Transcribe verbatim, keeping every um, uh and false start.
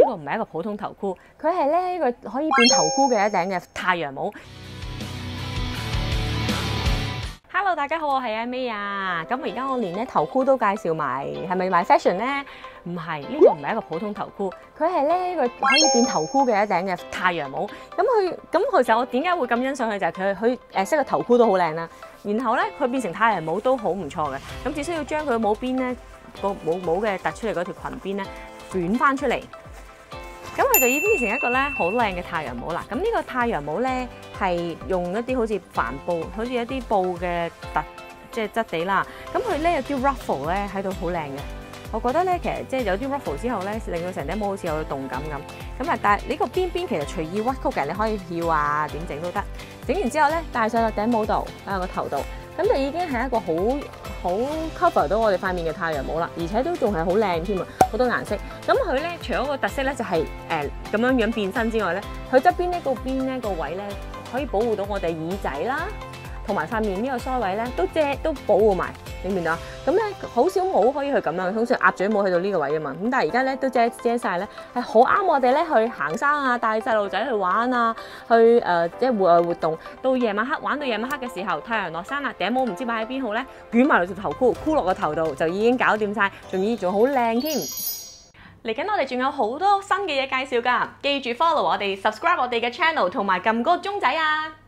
個唔係一個普通頭箍，佢係咧一個可以變頭箍嘅一頂嘅太陽帽。Hello， 大家好，我係阿 May 啊。咁而家我連咧頭箍都介紹埋，係咪買 fashion 咧？唔係，呢個唔係一個普通頭箍，佢係咧一個可以變頭箍嘅一頂嘅太陽帽。咁佢咁其實我點解會咁欣賞佢就係佢佢誒識個頭箍都好靚啦。然後咧佢變成太陽帽都好唔錯嘅。咁只需要將佢帽邊咧個帽帽嘅突出嚟嗰條裙邊咧捲翻出嚟。咁佢就已經變成一個咧好靚嘅太陽帽啦。咁呢個太陽帽咧係用一啲好似帆布，好似一啲布嘅特即係質地啦。咁佢咧有啲 ruffle 咧喺度好靚嘅。我覺得咧其實即係有啲 ruffle 之後咧，令到成頂帽好似有動感咁。咁啊，但係呢個邊邊其實隨意屈曲嘅，你可以翹啊點整都得。整完之後咧，戴上個頂帽度，喺個頭度，咁就已經係一個好好 cover 到我哋塊面嘅太陽帽啦，而且都仲係好靚添啊，好多顏色。咁佢咧除咗個特色咧就係誒咁樣樣變身之外咧，佢側邊呢個邊呢個位咧可以保護到我哋耳仔啦，同埋塊面呢個腮位咧都遮都保護埋，你明唔明啊？咁咧好少帽可以去咁樣，通常鴨嘴帽去到呢個位啊嘛。咁但係而家咧都遮遮曬咧，係好啱我哋咧去行山啊，帶細路仔去玩啊，去誒、呃、即係戶外活動。到夜晚黑玩到夜晚黑嘅時候，太陽落山啦，頂帽唔知擺喺邊好咧，捲埋落條頭箍，箍落個頭度就已經搞掂晒，仲要仲好靚添。嚟緊我哋仲有好多新嘅嘢介紹㗎，記住 follow 我哋 ，subscribe 我哋嘅 channel 同埋撳嗰個鐘仔啊！